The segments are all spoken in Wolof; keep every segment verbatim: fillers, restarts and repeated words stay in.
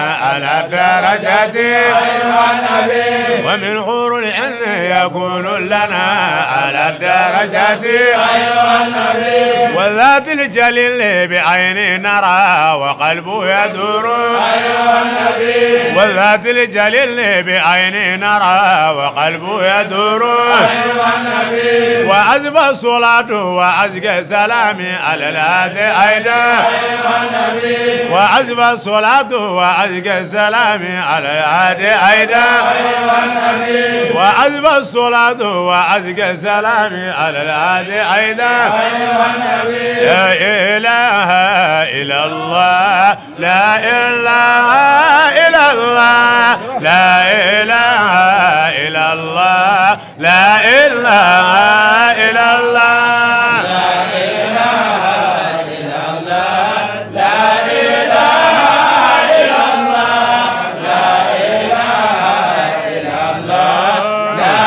على الدرجات أيها النبي ومن حور العين يكون لنا على الدرجات أيها النبي وذات الجليل بعين نرى وقلبه يدور أيها النبي وذات الجليل بعين نرى وقلبه يدور أيها النبي وعزب الصلاة وعزق سلامي على الهادي أيضا أيها النبي وعزب الصلاة وعزق سلامي على الهادي أيضا أيها النبي وعزب الصلاة وعزق سلامي على الهادي أيضا أيها النبي لا إله إلا الله لا إله إلا الله لا إله إلا الله لا إله إلا الله لا إله إلا الله لا إله إلا الله لا إله إلا الله لا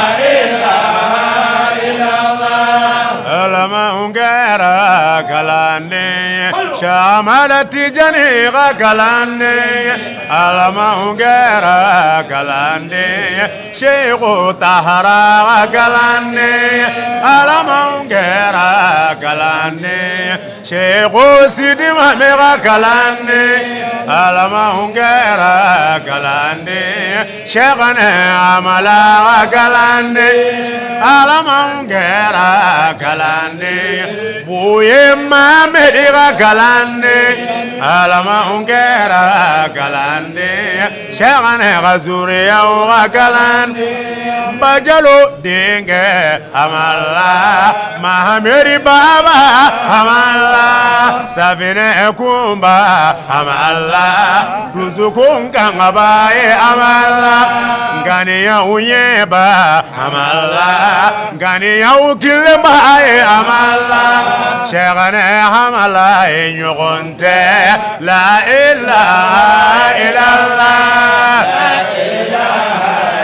إله إلا الله لما غير كلاني شاملت جنيغ كلاني لما غير كلاني شيخ طهرا كلاني لما غير كلاني شيخ سيدي مامي كلاني لما غير كلاني شيخنا عملا كلاني لما غير كلاني بوي مامي كلاني لما غير كلاني شيخنا غزوري وكلاني بجلو دينك همالا مهمري بابا همالا سفينة كومبا همالا رزقون كنغباي همالا غنيا ويبا همالا غنيا وكلماي همالا شيخنا همالا ينغنت لا إله إلا الله لا إله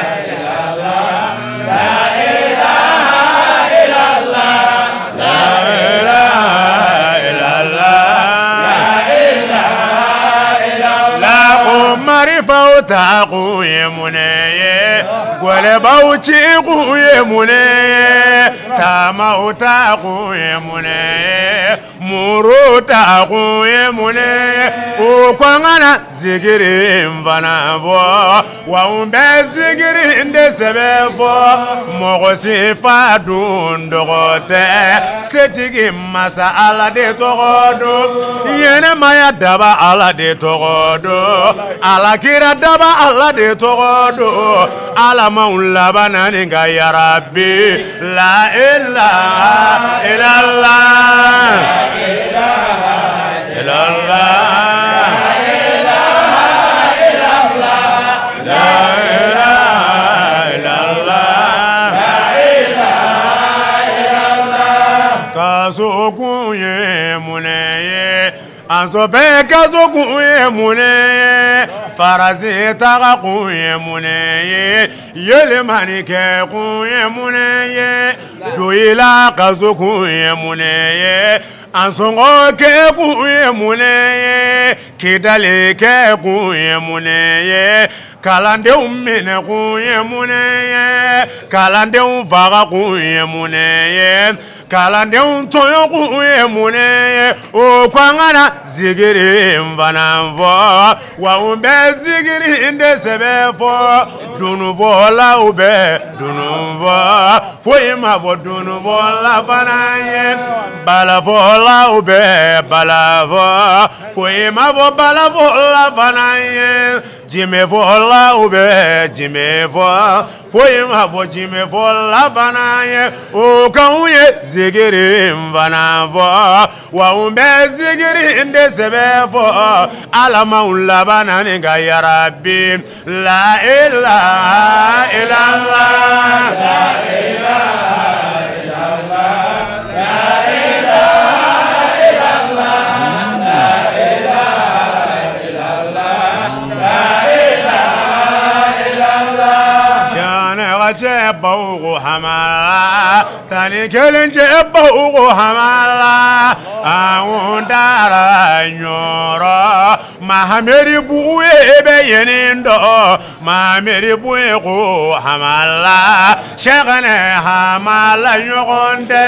فوتا قوي مني قلبوتي قوي مني تاموتا قوي مني موروتا قوي مني وكوانا زيغرين فنافو وهم بزيغرين دسبفو مغسي فادون دغوتي ستيغي مسا على دي تغودو ينما يدبا على دي تغودو على كيرا دبا على دي تغودو على مولا بنانيغا يا ربي لا إله إلا الله لا إله إلا الله لا إله إلا الله كاسوكو يموني أنسو بكاسوكو يموني فرزي تغاكو يموني يلماني كيكو يموني دويلا كاسوكو يموني ansongo ke kuye muneye kidale ke kuye muneye kalande ummine kuye muneye kalande umvaga kuye muneye kalande untoyo kuye muneye okwangana zigiri mvanamvo wa umbe zigiri ndesebefo dunuvo la ube dunuvo foyima vo dunuvo la fanaye balafo la ube balavo foi ma vo balavo la fanaye jime vo la ube jime vo foi ma vo jime vo la fanaye o kauye zigiri mvanavo wa umbe zigiri ndesebefo ala maula banani ga ya rabbi la ilaha illallah la ilaha illallah la jebbo hamala tani kelen jebbo hamala awundara nyoro mahameri buwe be yenindo mahameri buwe ko hamala shagane hamala yogonde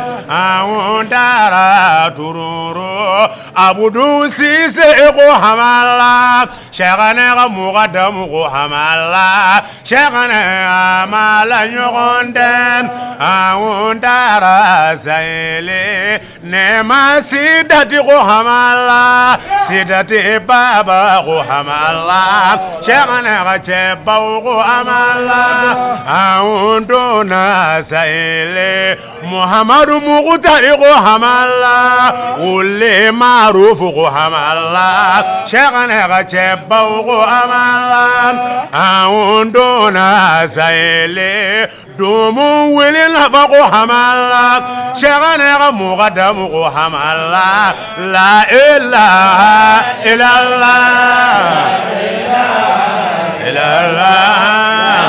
awundara tururu abudu sise ko hamala shagane ga muqaddam ko hamala shagane hamala yogonde awundara zaile nema sidati ko hamala sidati baba ko hamala shagane ga cheba ko hamala awundona zaile muhammadu muqtari ko hamala ulle maruf ko hamala shagane ga cheba ko hamala awundona zaile dumu wili nafa ko hamala shagane ga muqaddam ko hamala la ilaha illallah la ilaha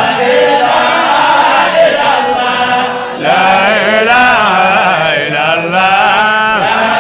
illallah la ilaha illallah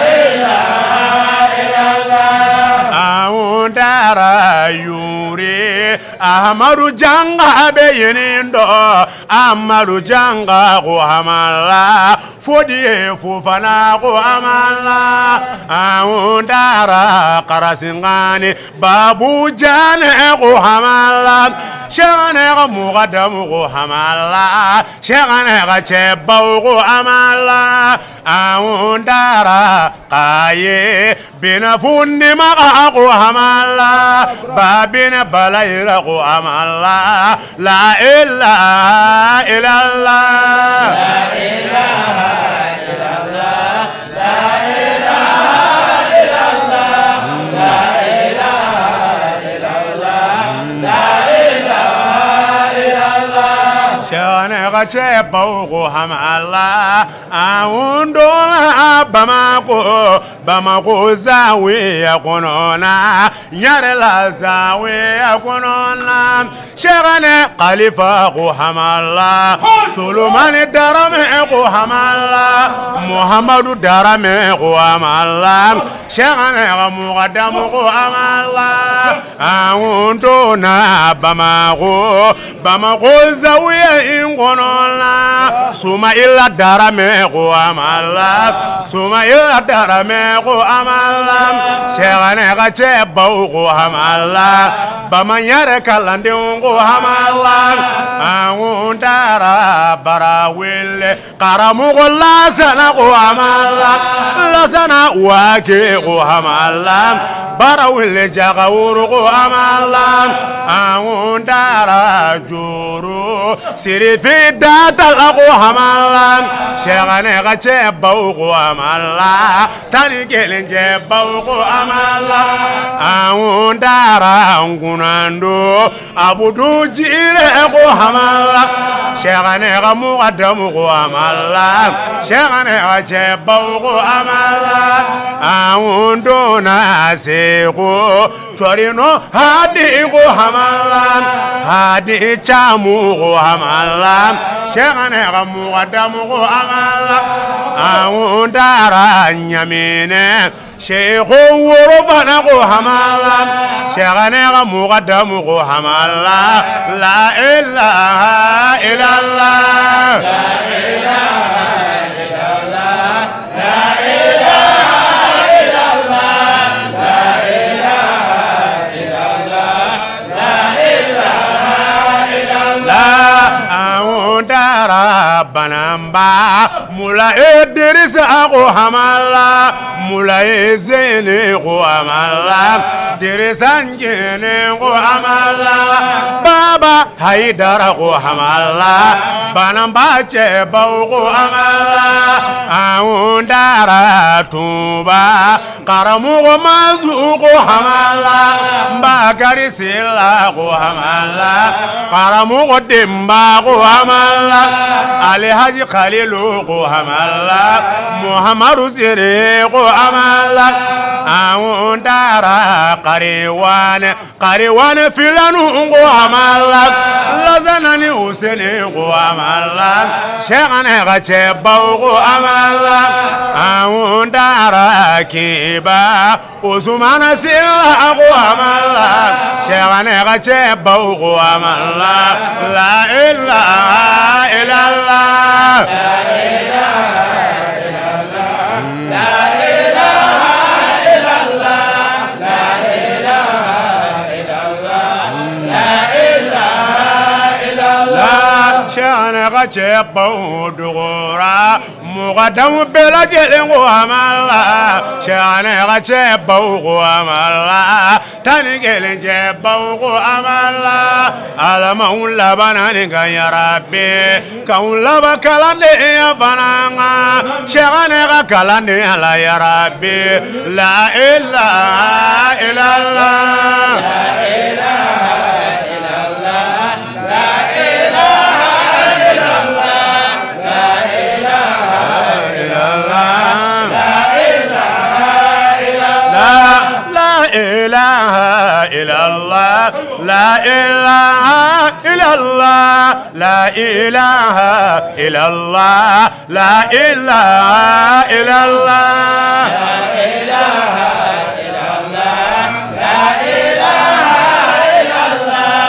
awundara yuri ahmadu janga be yenindo amaru janga ko hamala fodi fufana ko amala awundara qarasingani babu jane ko hamala shagane ko muqaddam ko hamala shagane ko cheba ko amala awundara qaye binafunni ma ko hamala babina balayra ko amala la ilaha illallah la ilaha illallah la ilaha illallah la ilaha illallah la ilaha illallah shane ga cheba ko hamala awundola bamako bamako zawi akonona yarela zawi akonona shagane khalifa ko hamala solomani darame ko hamala muhammadu darame ko hamala shagane muqaddam ko hamala awundona bamako bamako zawi ingonona suma illa darame ko amala suma illa darame ko amala shagane ga cheba ko amala bamanyare kalande ko amala awundara barawile karamu ko lasana ko amala lasana wake ko amala barawile jagawuru ko amala awundara juru sirifi data ko amala shagane ga cheba ko amala tani kelen cheba ko amala awundara ngunando abudu jire ko amala shagane ga muqaddam ko amala shagane ga cheba ko amala awundona seko chorino hadi ko amala hadi chamu ko amala shagane ga muqaddam ko amala awundara nyamine sheikhu wurufana ko hamala shagane ga muqaddam ko hamala la ilaha illallah la ilaha illallah la ilaha illallah la ilaha illallah la ilaha illallah awundara banamba mula Idrisa ko hamala mula Zene ko hamala Idrisa njene ko hamala Baba Haidara ko hamala banamba cheba ko hamala awundara tuba karamu ko mazu ko hamala Bakari Sila ko hamala karamu ko demba ko hamala Ali Haji Khalilu ko hamala Muhammadu Siriku hamala Aundara Kariwane Kariwane filanu ngo hamala Lazanani Useni ngo hamala Shekane Gacheba ngo hamala Aundara Kiba Usumana Silla ngo hamala Shekane Gacheba ngo hamala La ilaha illallah La ilaha illallah La ilaha illallah La ilaha illallah La ilaha illallah Shana Gacheba Dugura Mugadam Bela Jelengo Amala Shana Gacheba Amala Tani Gelenje Baugo Amala Alamaula Bananinga ya Rabbi Kaulaba Kalande Yavananga Shana Kalande ala ya Rabbi La ilaha illallah La ilaha illallah La ilaha illallah La ilaha illallah La ilaha illallah La ilaha illallah La ilaha illallah La ilaha illallah La ilaha illallah La ilaha illallah La ilaha illallah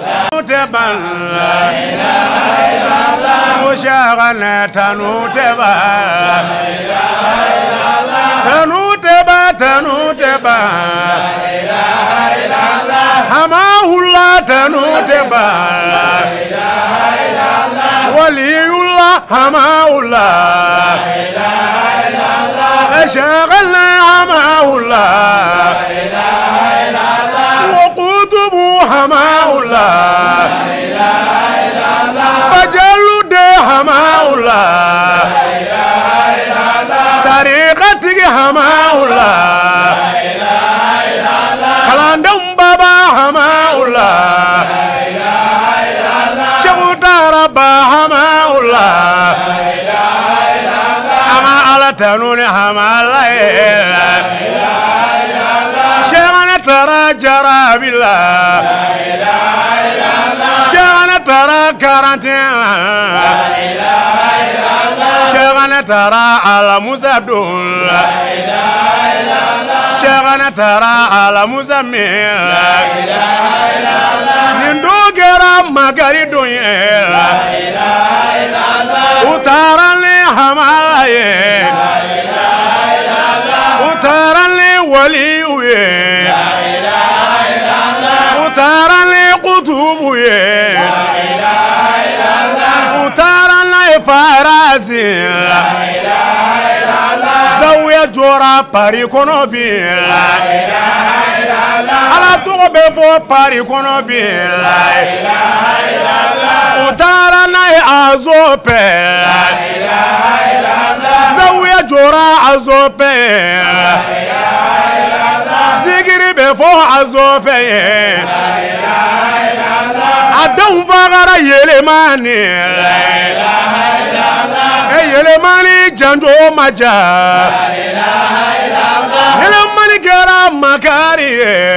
Taban La ilaha illallah Mushagana tanu teba La ilaha illallah Tanu teba tanu teba La ilaha illallah Hamahullah tanu teba La ilaha illallah Waliullah hamahullah La ilaha illallah Ashaghalna hamahullah La ilaha illallah Waqutubu hamahullah La ilaha illallah Bajalude hamahullah La ilaha illallah Tariqati hamahullah La ilaha illallah Kalandam baba hamahullah La ilaha illallah Shagutara hamahullah La ilaha illallah Ama ala tanuni hamala La ilaha illallah Shagana tara jarabillah La ilaha illallah Shagana tara karantina La ilaha illallah Shagana tara ala muzabdul La ilaha illallah Shagana tara ala muzamil La ilaha illallah Nindogera magari dunye La ilaha illallah Utarale hamalaye La ilaha illallah Utarale waliuye La ilaha illallah Utarale kutubuye La ilaha illallah Utarale farazi La ilaha illallah Zawiya jora pari kono bi La ilaha illallah Ala togo befo pari kono bi La ilaha illallah Utarale azope La ilaha illallah Zawiya jora azope La ilaha illallah Zigiri befo azope La ilaha illallah Adam vagara yelemani La ilaha illallah Yelemani janjo maja La ilaha illallah Yelemani gera makari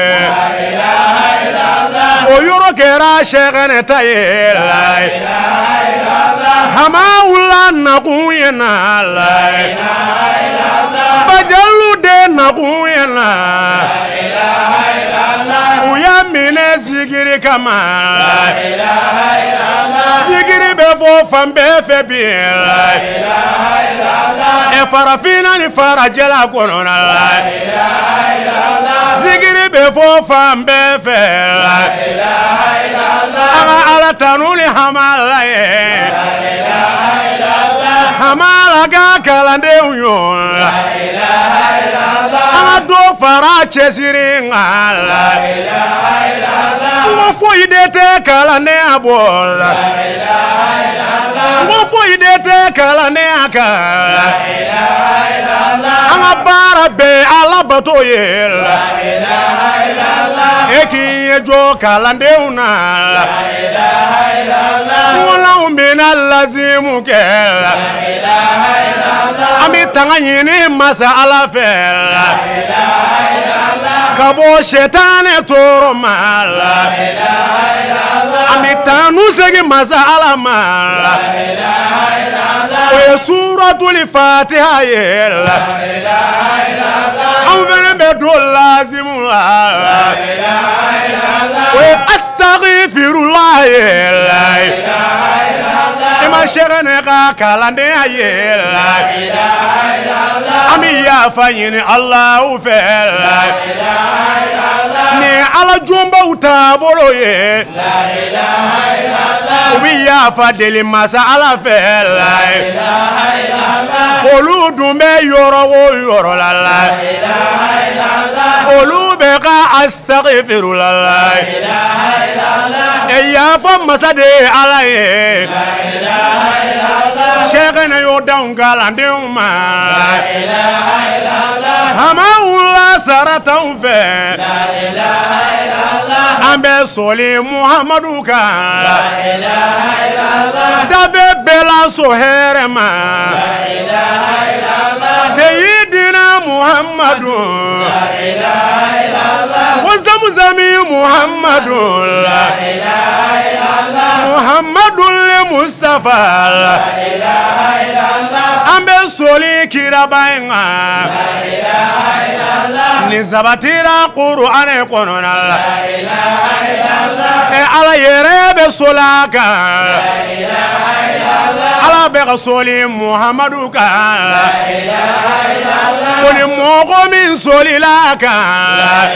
La ilaha illallah Oyoro gera shegane taye La ilaha illallah Hamaula nakuyena La ilaha illallah Bajalu de nakuyena La ilaha illallah Uyamine zigiri kama La ilaha illallah Zigiri befo fambe febi La ilaha illallah E farafina ni farajela konona La ilaha illallah Zigiri befo fambe fe La ilaha illallah Ama ala tanuni hamala ye La ilaha illallah Hamala ga kalande uyo La ilaha illallah Ama do fara chesiri ngala La ilaha illallah Ngofo idete kalande abol La ilaha illallah Ngofo idete kalande akala La ilaha illallah Ama bara be ala batoye La ilaha illallah Eki ejo kalande una La ilaha illallah Wala umbe bina lazimu kɛ an bɛ tanga ɲini masa Ala fɛ ka bɔ sɛtanɛ tɔɔrɔ ma la an bɛ taa nu segin masa Ala ma o ye suratul Fatiha ye la an fɛnɛ bɛ don lazimu la o ye astaghfirullah ye la i ma sɛgɛnɛ ka kalandenya ye la an bɛ yafa ɲini Alahu fɛ la ni Ala jɔnbaw taabolo ye u bɛ yafa deli masa Ala fɛ la olu dun bɛ yɔrɔ o yɔrɔ la la olu bɛ ka astaghfirullah la e yafa masa de ye Ala ye sɛgɛnɛ y'o danw kalandenw ma hama wula sarataw fɛ an bɛ sɔli Muhamadu kan dafe bɛɛ la so hɛrɛ ma Sayyidina Muhammadu Wazamuzami Muhammadu Muhammadu Mustafa an bɛ sɔli kiraba in kan ni sabatira Qur'an kɔnɔna la e Ala yɛrɛ bɛ sola kan Ala bɛ ka sɔli Muhammadu kan ko ni mɔgɔ min sɔlila kan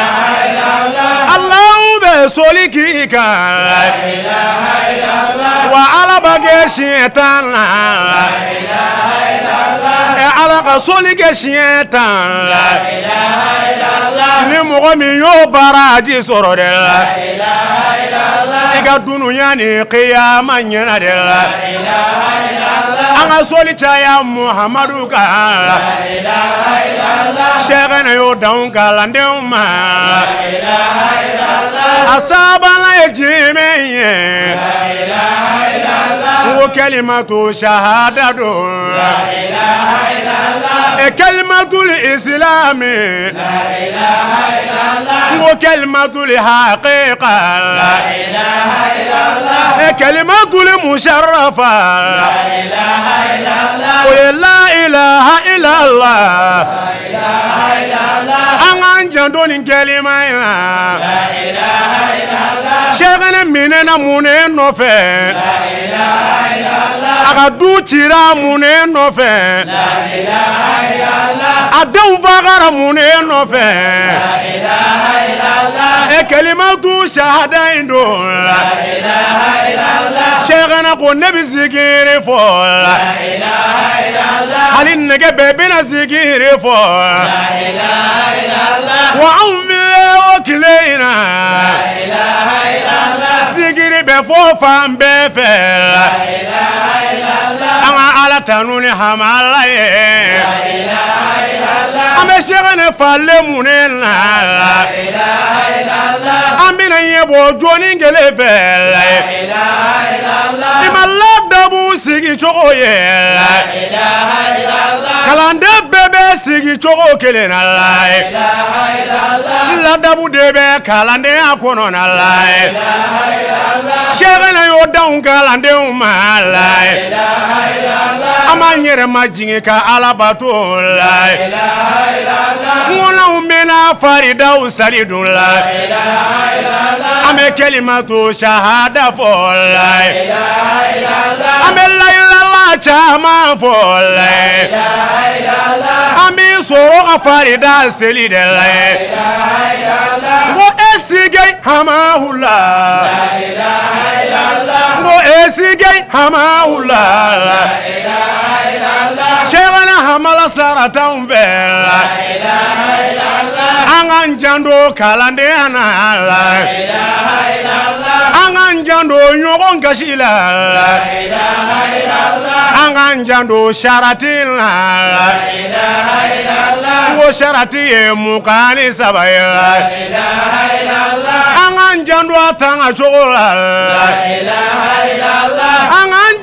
Alahu bɛ sɔli k'i kan wa Ala b'a kɛ siɲɛ tan na e Ala ka sɔli kɛ siɲɛ tan la ni mɔgɔ min y'o baraji sɔrɔ de la i ka dunuya ni qiyama ɲɛna de la an ka sɔli caya Muhammadu kan sɛgɛnɛ y'o danw kalandenw ma a sabanan ye jumɛn ye n ko kalimatu shahada don e kalimatul islami n ko kalimatul haqiqa e kalimatul musharrafa o ye la ilaha illallah an k'an janto nin kalima in na sɛgɛnɛ minɛna mun ne nɔfɛ a ka du cira mun ne nɔfɛ a denw fagara mun ne nɔfɛ e kalimatu shahada in don sɛgɛnɛ ko ne bɛ zikiri fɔ hali nɛgɛ bɛɛ bɛna zikiri fɔ wa anw bɛ o tile in na zikiri bɛ fɔ fan bɛɛ fɛ an ka Ala tanu ni hamala ye an bɛ sɛgɛnɛ falen mun ne na an bɛna ɲɛbɔ jɔni kelen fɛ i ma ladabu sigi cogo ye kalanden bɛɛ bɛ sigi cogo kelen na la ladabu de bɛ kalandenya kɔnɔna la sɛgɛnɛ y'o danw kalandenw ma la an b'an yɛrɛ majigin ka Ala bato la n ko n'anw bɛna faridaw sari dun la an bɛ kalimatu shahada fɔ la an bɛ la ilaha caman fɔ la an bɛ sɔrɔ ka farida seli de la n ko esige hamahula n ko esige hamahula sɛgɛnɛ hamala saratanw fɛ an k'an janto kalandenya na la an k'an janto ɲɔgɔn gasi la an k'an janto sarati la n ko sarati ye mugan ni saba ye an k'an janto a tanga cogo la an k'an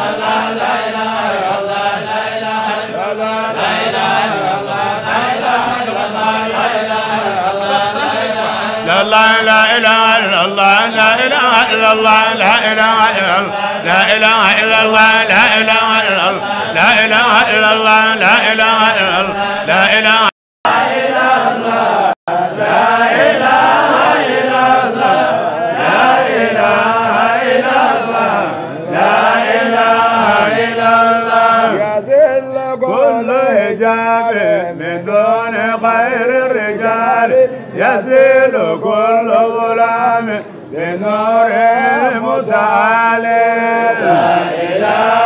إلا الله لا إله إلا الله لا إله إلا الله لا إله إلا الله لا إله إلا الله لا إله إلا الله لا إله إلا الله لا إله إلا الله لا إله إلا الله لا إله إلا الله لا إله إلا الله لا إله إلا الله يزل كل حجاب من دون خير الرجال يزيل كل ظلام بنور المتعالي لا إله